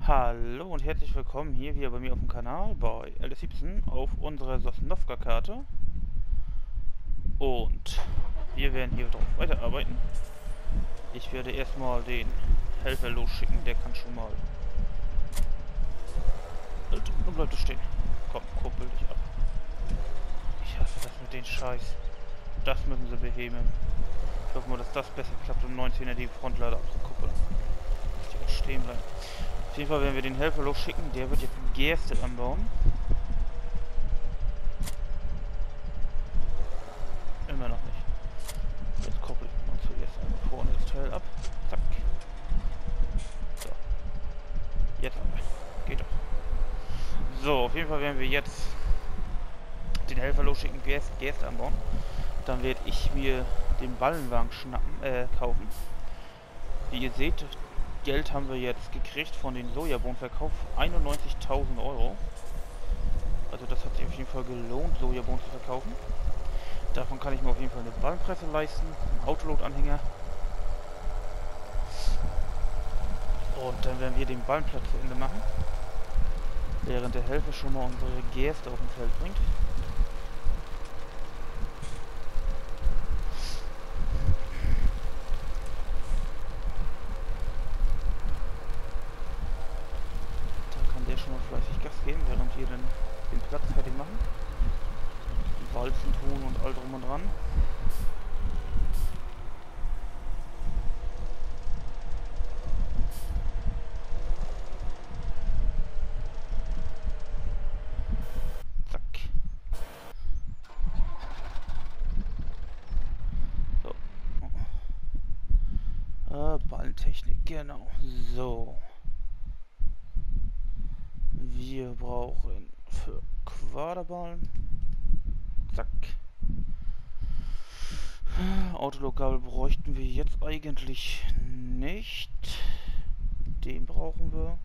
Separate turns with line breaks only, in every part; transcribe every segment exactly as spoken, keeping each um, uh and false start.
Hallo und herzlich willkommen hier wieder bei mir auf dem Kanal bei L S siebzehn auf unserer Sosnowka-Karte. Und wir werden hier drauf weiterarbeiten. Ich werde erstmal den Helfer losschicken, der kann schon mal... Alter, nun bleib du stehen. Komm, kuppel dich ab. Ich hasse das mit den Scheiß. Das müssen sie beheben. Ich hoffe mal, dass das besser klappt, um neunzehner die Frontlader abzukuppeln. Dass die auch stehen bleiben. Auf jeden Fall werden wir den Helfer losschicken, der wird jetzt Gerste anbauen. Immer noch nicht. Jetzt koppel ich mal zuerst einmal vorne das Teil ab. Zack. So. Jetzt aber. Geht doch. So, auf jeden Fall werden wir jetzt den Helfer losschicken, Gerste, Gerste anbauen. Dann werde ich mir den Ballenwagen schnappen, äh, kaufen. Wie ihr seht, Geld haben wir jetzt gekriegt von den Sojabohnenverkauf, einundneunzigtausend Euro. Also das hat sich auf jeden Fall gelohnt, Sojabohnen zu verkaufen. Davon kann ich mir auf jeden Fall eine Ballenpresse leisten, einen Autoload-Anhänger. Und dann werden wir den Ballenplatz zu Ende machen, während der Helfer schon mal unsere Gerste auf dem Feld bringt. Schon mal fleißig Gas geben, während wir dann den Platz fertig machen. Die Walzen tun und all drum und dran. Zack. So. Äh, Ballentechnik, genau. So. Wir brauchen für Quaderballen. Zack. Autologabel bräuchten wir jetzt eigentlich nicht. Den brauchen wir.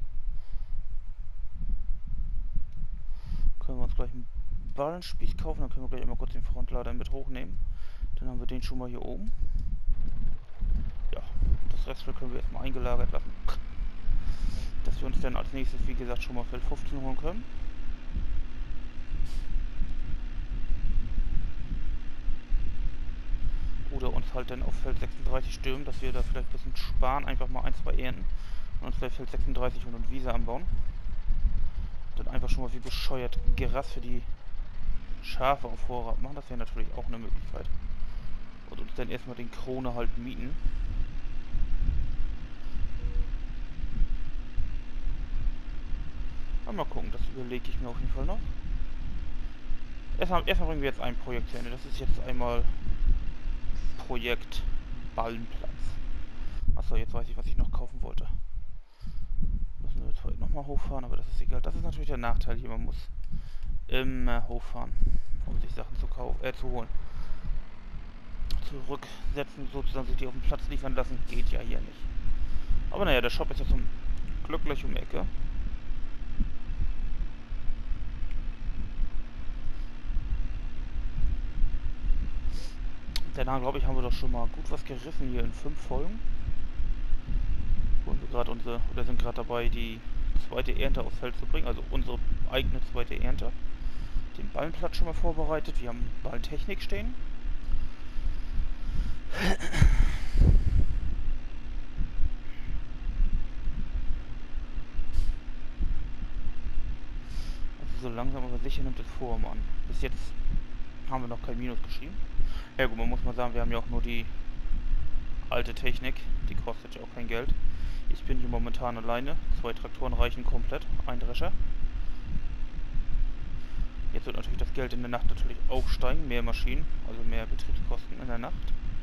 Können wir uns gleich einen Ballenspieß kaufen. Dann können wir gleich mal kurz den Frontlader mit hochnehmen. Dann haben wir den schon mal hier oben. Ja, das Rest können wir erstmal eingelagert lassen. Dass wir uns dann als nächstes, wie gesagt, schon mal Feld fünfzehn holen können. Oder uns halt dann auf Feld sechsunddreißig stürmen, dass wir da vielleicht ein bisschen sparen, einfach mal ein, zwei Ernten und uns gleich Feld sechsunddreißig und Wiese anbauen. Dann einfach schon mal wie bescheuert Gras für die Schafe auf Vorrat machen, das wäre natürlich auch eine Möglichkeit. Und uns dann erstmal den Krone halt mieten. Mal gucken, das überlege ich mir auf jeden Fall noch. Erstmal, erstmal bringen wir jetzt ein Projekt zu Ende. Das ist jetzt einmal Projekt Ballenplatz. Achso, jetzt weiß ich, was ich noch kaufen wollte. Müssen wir jetzt heute nochmal hochfahren, aber das ist egal. Das ist natürlich der Nachteil hier. Man muss immer hochfahren, um sich Sachen zu kaufen, äh, zu holen. Zurücksetzen, sozusagen sich die auf den Platz liefern lassen, geht ja hier nicht. Aber naja, der Shop ist ja zum Glück gleich um die Ecke. Danach, glaube ich, haben wir doch schon mal gut was gerissen hier in fünf Folgen. Und wir gerade unsere, oder sind gerade dabei, die zweite Ernte aufs Feld zu bringen, also unsere eigene zweite Ernte. Den Ballenplatz schon mal vorbereitet, wir haben Ballentechnik stehen. Also so langsam aber sicher nimmt es Form an. Bis jetzt haben wir noch kein Minus geschrieben. Ja gut, man muss mal sagen, wir haben ja auch nur die alte Technik, die kostet ja auch kein Geld. Ich bin hier momentan alleine, zwei Traktoren reichen komplett, ein Drescher. Jetzt wird natürlich das Geld in der Nacht natürlich auch steigen, mehr Maschinen, also mehr Betriebskosten in der Nacht.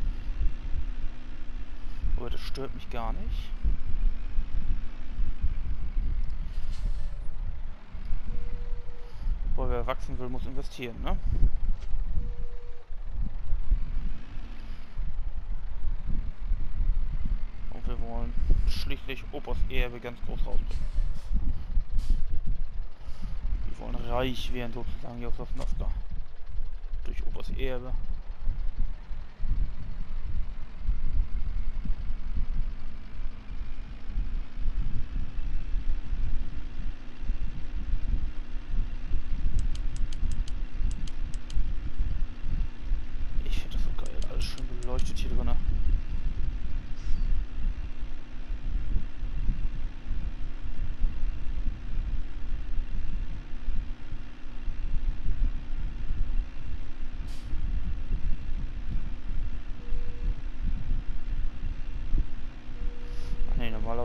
Aber das stört mich gar nicht. Weil wer wachsen will, muss investieren, ne? Wir wollen schließlich Opas Erbe ganz groß rausbringen. Wir wollen reich werden sozusagen hier aus Sosnowka. Durch Opas Erbe.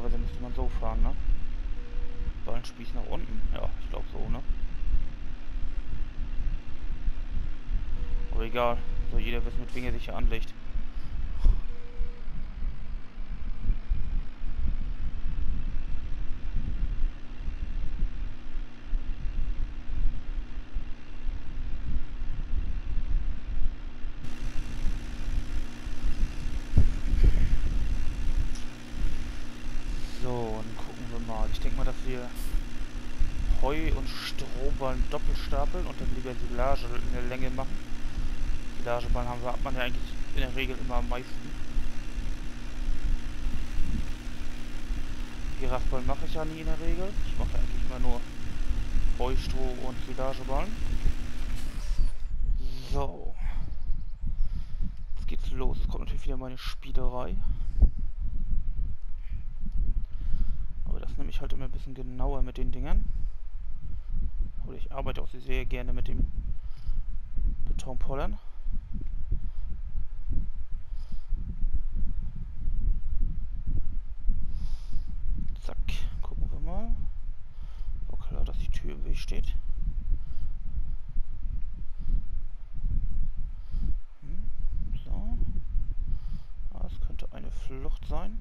normalerweise müsste man so fahren, ne? Ballenspieß nach unten. Ja, ich glaube so, ne? Aber egal. Soll jeder wissen, mit wem er sich hier anlegt. So, dann gucken wir mal. Ich denke mal, dass wir Heu und Strohballen doppelt stapeln und dann lieber Silage in der Länge machen. Silageballen haben wir, hat man ja eigentlich in der Regel immer am meisten. Giraffballen mache ich ja nie in der Regel. Ich mache eigentlich immer nur Heu, Stroh und Silageballen. So. Jetzt geht's los. Jetzt kommt natürlich wieder meine Spielerei. Aber das nehme ich halt immer ein bisschen genauer mit den Dingern. Oder ich arbeite auch sehr gerne mit dem Betonpollern. Zack, gucken wir mal. War klar, dass die Tür im Weg steht. Hm, so. Ah, es könnte eine Flucht sein.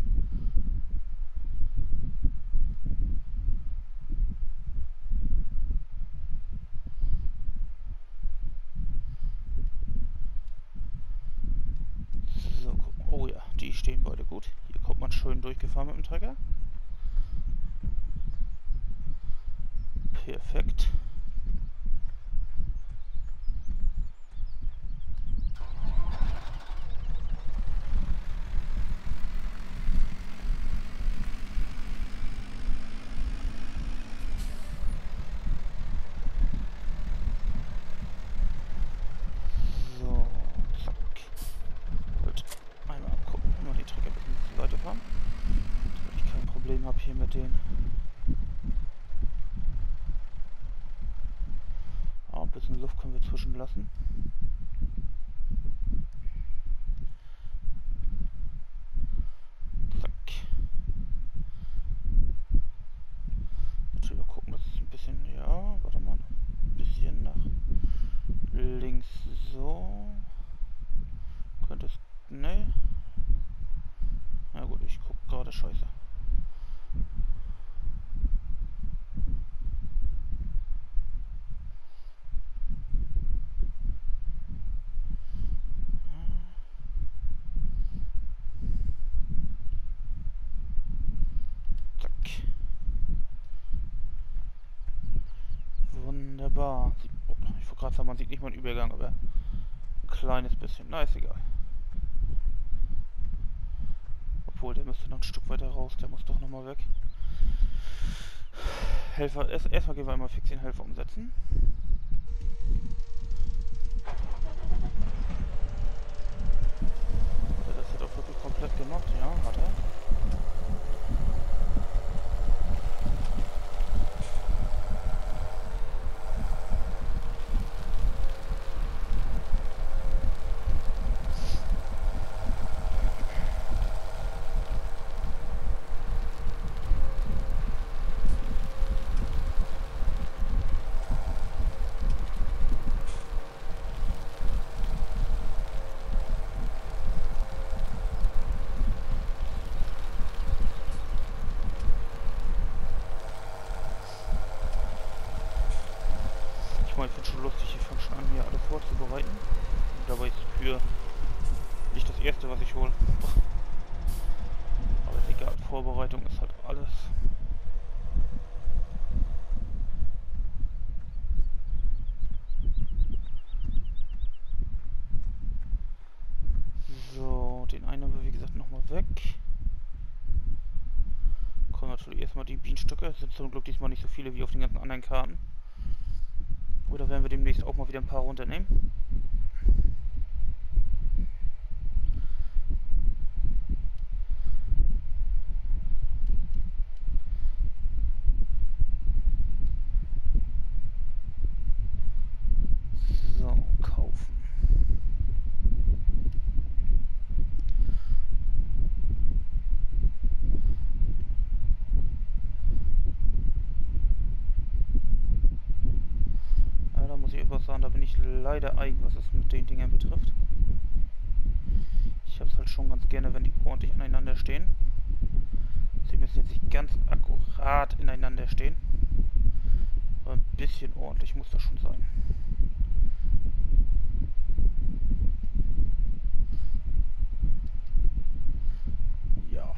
So, gucken. Oh ja, die stehen beide gut. Hier kommt man schön durchgefahren mit dem Trecker. Perfekt. So, zack. Gut. Einmal gucken, nur die Trecker ein bisschen zur Seite fahren. Damit ich kein Problem habe hier mit den. Ah, ein bisschen Luft können wir zwischenlassen. So. Könnte es. Ne. Na gut, ich guck gerade scheiße. Zack. Wunderbar. Oh, ich wollte gerade sagen, man sieht nicht mal einen Übergang, aber ein kleines bisschen. Na, ist egal. Obwohl, der müsste noch ein Stück weiter raus. Der muss doch nochmal weg. Helfer. Erst, erstmal gehen wir einmal fix den Helfer umsetzen. Hat er das jetzt auch wirklich komplett gemacht? Ja, hat er. Ich finde schon lustig, ich fange schon an, hier alles vorzubereiten. Und dabei ist die Tür nicht das erste, was ich hole. Aber ist egal, Vorbereitung ist halt alles. So, den einen haben wir wie gesagt nochmal weg. Kommen natürlich erstmal die Bienenstöcke. Es sind zum Glück diesmal nicht so viele wie auf den ganzen anderen Karten. Oder werden wir demnächst auch mal wieder ein paar runternehmen? So, kaufen. aber sagen, da bin ich leider eigen, was es mit den Dingern betrifft. Ich habe es halt schon ganz gerne, wenn die ordentlich aneinander stehen. Sie müssen jetzt nicht ganz akkurat ineinander stehen. Aber ein bisschen ordentlich muss das schon sein. Ja.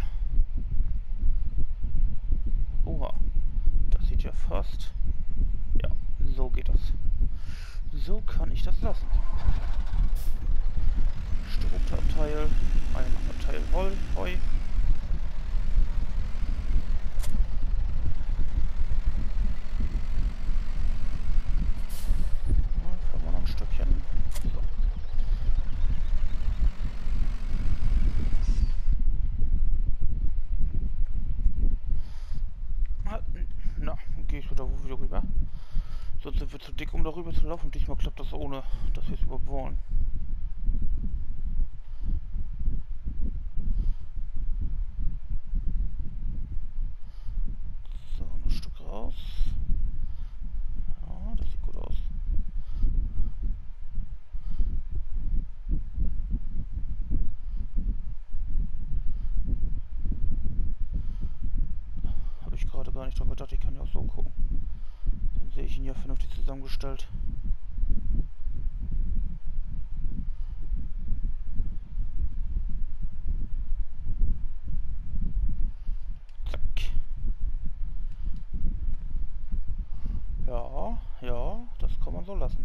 Oha. Das sieht ja fast... Ja, so geht das. So kann ich das lassen. Strukturabteil, ein Abteil Roll, Heu. Ja, fahren wir noch ein Stückchen. So. Na, gehe ich wieder wieder rüber. Sonst sind wir zu dick, um darüber zu laufen. Diesmal klappt das ohne, dass wir es überhaupt wollen. So, ein Stück raus. Ja, das sieht gut aus. Habe ich gerade gar nicht dran gedacht, ich kann ja auch so gucken. Dann sehe ich ihn ja vernünftig zusammengestellt. Ja, ja, das kann man so lassen.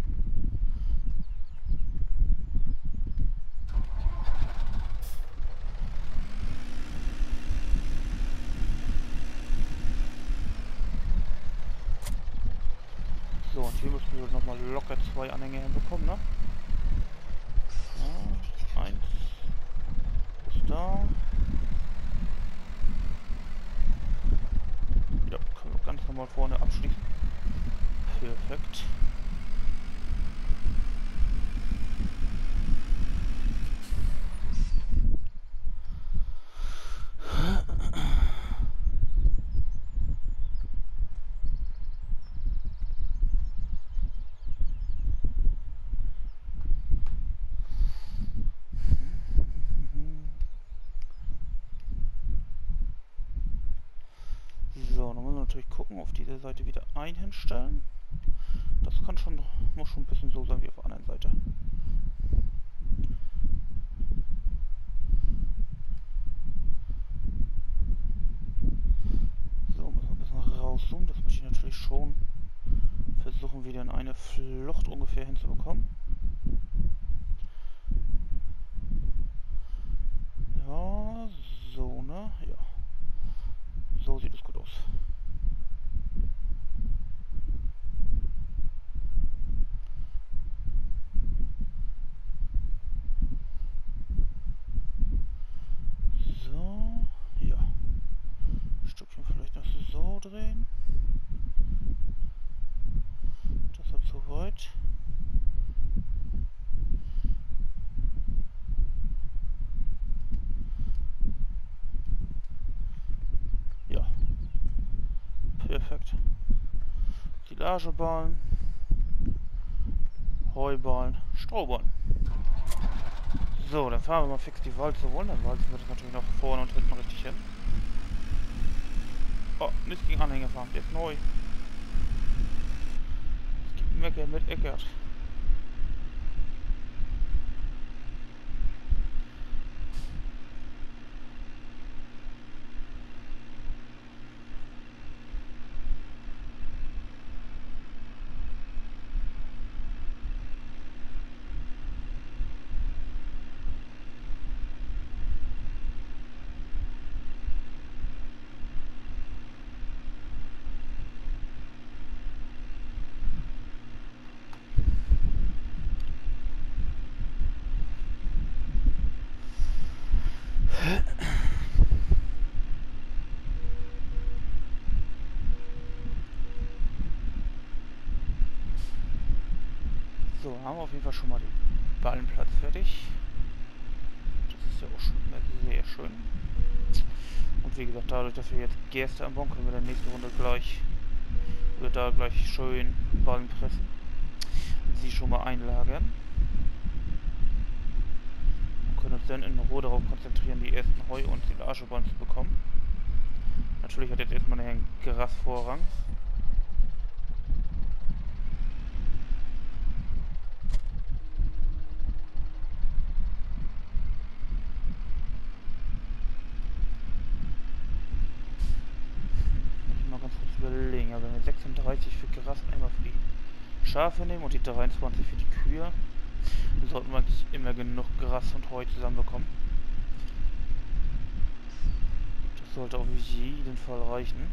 So, und hier müssen wir nochmal locker zwei Anhänger hinbekommen, ne? Ja, eins ist da. Ja, können wir ganz normal vorne abschließen. Perfekt. So, dann müssen wir natürlich gucken, auf dieser Seite wieder ein hinstellen. Das kann schon, muss schon ein bisschen so sein wie auf der anderen Seite. So, müssen wir ein bisschen rauszoomen. Das möchte ich natürlich schon versuchen, wieder in eine Flucht ungefähr hinzubekommen. Ja, so, ne? Ja. So sieht es gut aus. So, ja. Ein Stückchen vielleicht noch so drehen. Deshalb so weit. Ja. Perfekt. Silageballen, Heuballen, Strohballen. So, dann fahren wir mal fix die Walze holen. Dann walzen wir das natürlich noch vorne und hinten richtig hin. Oh, nicht gegen Anhänger fahren, der ist neu. Es gibt Mecker mit Eckert. So, haben wir auf jeden Fall schon mal den Ballenplatz fertig. Das ist ja auch schon immer sehr schön. Und wie gesagt, dadurch, dass wir jetzt Gerste anbauen, können wir dann nächste Runde gleich, oder da gleich schön Ballen pressen. die schon mal einlagern. Wir können uns dann in Ruhe darauf konzentrieren, die ersten Heu- und Silagebäume zu bekommen. Natürlich hat jetzt erstmal ein Gras Vorrang. Ich mal ganz kurz überlegen, aber wenn wir sechsunddreißig für Gras einmal für die Schafe nehmen und die dreiundzwanzig für die Kühe, dann sollten wir eigentlich immer genug Gras und Heu zusammenbekommen. Das sollte auf jeden Fall reichen.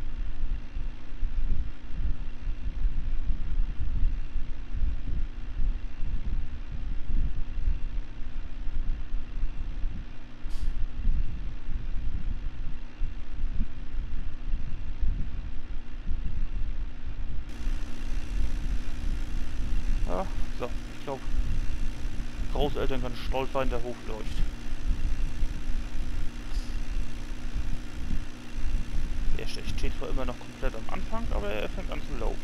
Ja, so, ich glaube, Großeltern können stolz sein, der Hof läuft. Er steht zwar immer noch komplett am Anfang, aber er fängt an zu laufen.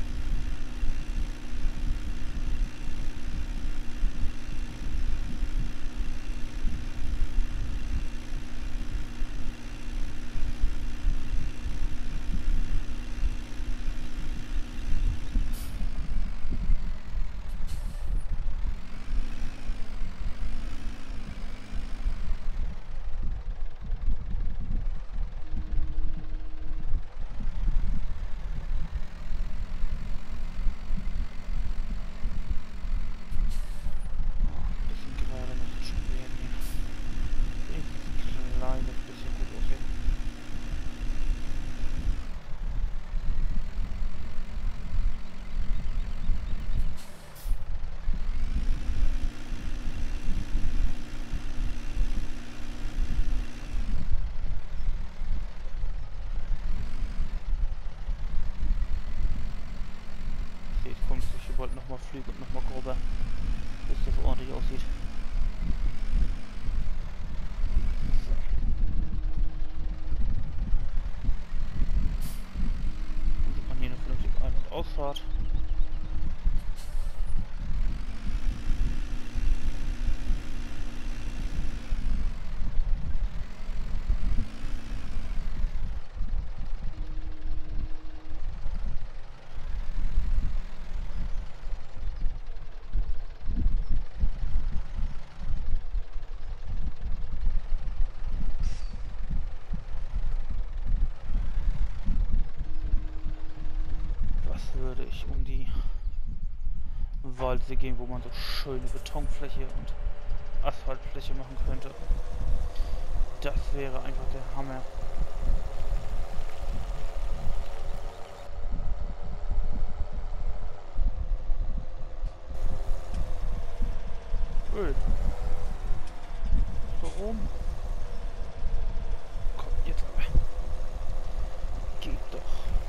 Ich wollte nochmal fliegen und nochmal grober, bis das ordentlich aussieht. So. Dann sieht man hier eine vernünftige Ein- und Ausfahrt. Würde ich um die Waldsee gehen, wo man so schöne Betonfläche und Asphaltfläche machen könnte. Das wäre einfach der Hammer. Öl. Warum? Komm, jetzt aber. Geht doch.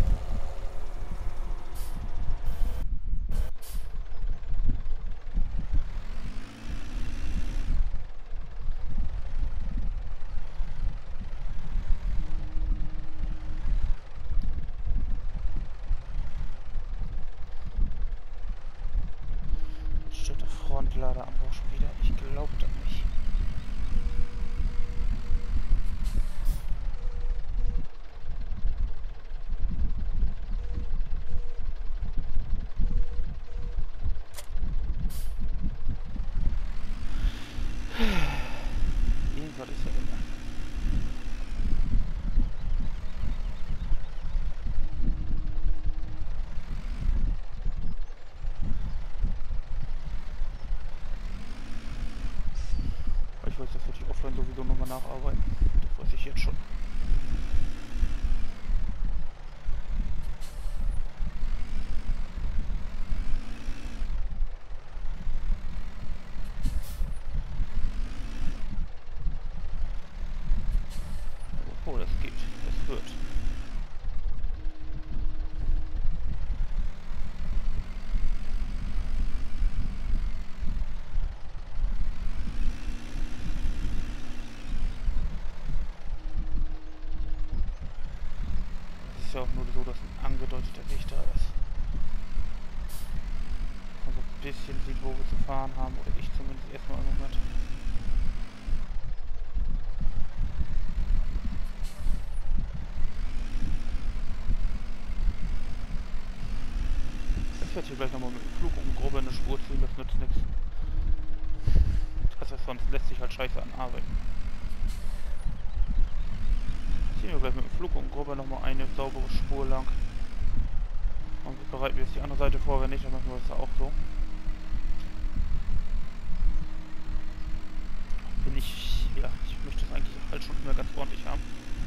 Frontlader am Bau schon wieder. Ich glaube das nicht. Irgendwas ist ja immer. Ich weiß, das wird ich offline sowieso nochmal nacharbeiten. Das weiß ich jetzt schon. Oh, das geht. Das wird. Es ist ja auch nur so, dass ein angedeuteter Weg da ist. Also bisschen sieht, wo wir zu fahren haben. Oder ich zumindest erstmal im Moment. Ich werde hier gleich nochmal mit dem Flug um grob eine Spur ziehen, das nützt nichts. Das ist sonst lässt sich halt scheiße anarbeiten. Ziehen wir gleich mit dem Flug um grob nochmal eine saubere Spur lang. Und bereiten wir jetzt die andere Seite vor, wenn nicht, dann machen wir das auch so. Bin ich, ja, ich möchte das eigentlich halt schon immer ganz ordentlich haben.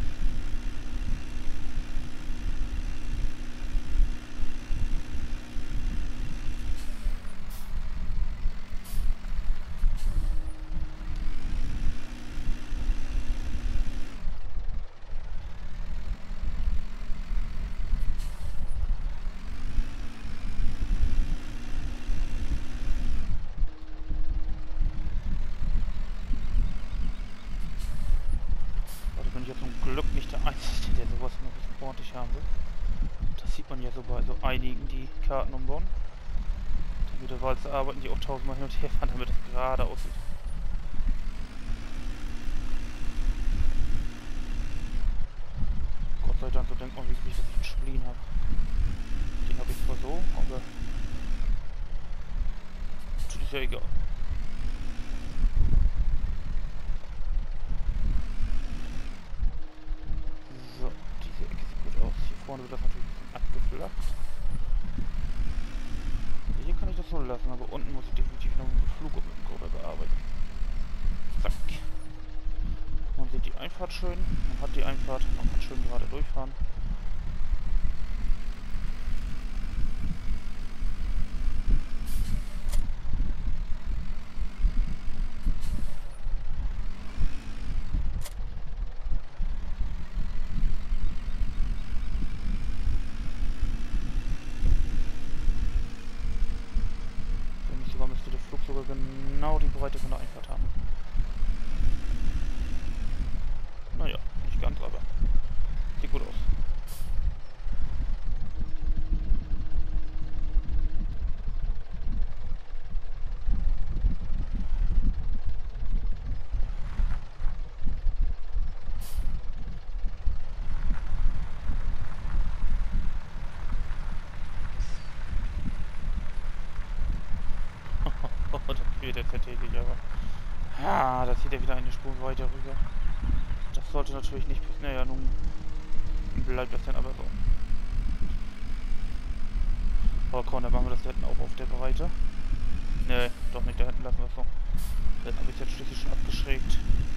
Glück nicht der Einzige, der sowas noch ein bisschen ordentlich haben will. Das sieht man ja so bei so einigen, die Karten umbauen. Die mit der Walze arbeiten, die auch tausendmal hin und her fahren, damit das gerade aussieht. Gott sei Dank, so denkt man wirklich, dass ich einen Spleen habe. Den habe ich zwar so, aber das ist ja egal. Vorne wird das natürlich ein bisschen abgeflacht. Hier kann ich das so lassen, aber unten muss ich definitiv noch mit dem Flug und mit dem Kurbel bearbeiten. Zack. Man sieht die Einfahrt schön, man hat die Einfahrt, man kann schön gerade durchfahren. Sogar genau die Breite von der Einfahrt haben. Naja, nicht ganz, aber sieht gut aus. Der zertäglich, aber ah, da zieht er wieder eine Spur weiter rüber. Das sollte natürlich nicht passieren. Naja, nun bleibt das dann aber so. Aber komm, dann machen wir das da hinten auch auf der Breite. Ne, doch nicht, da hinten lassen wir es so. Dann habe ich jetzt schließlich schon abgeschrägt.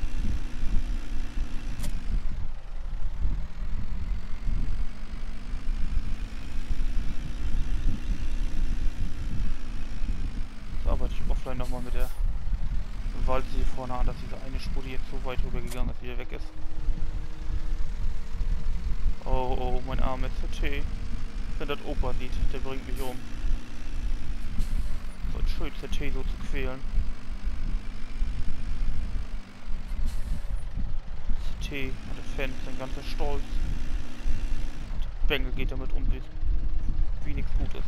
Arbeite ich offline nochmal mit der Walze hier vorne an, dass diese eine Spur, die jetzt so weit rüber gegangen ist, wieder weg ist. Oh, oh, mein armer C T. Wenn das Opa sieht, der bringt mich um. So ein schön C T so zu quälen. C T und der Fan ist ein ganzer Stolz. Und Bengel geht damit um, wie, wie nichts Gutes.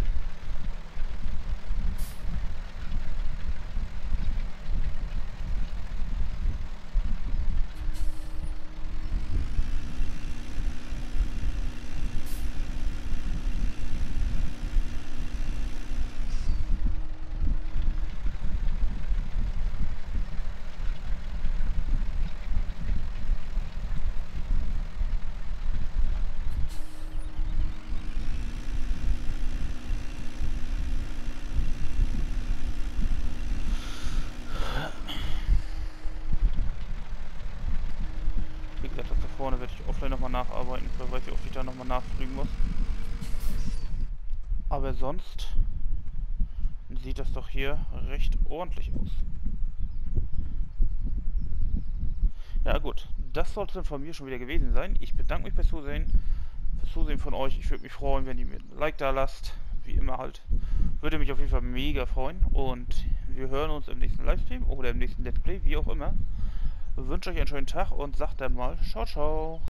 Vorne werde ich offline nochmal nacharbeiten, weil weiß ich, ob ich da nochmal nachfliegen muss. Aber sonst sieht das doch hier recht ordentlich aus. Ja gut, das sollte dann von mir schon wieder gewesen sein. Ich bedanke mich fürs Zusehen, fürs Zusehen von euch. Ich würde mich freuen, wenn ihr mir ein Like da lasst. Wie immer halt. Würde mich auf jeden Fall mega freuen. Und wir hören uns im nächsten Livestream oder im nächsten Let's Play, wie auch immer. Ich wünsche euch einen schönen Tag und sagt dann mal ciao, ciao.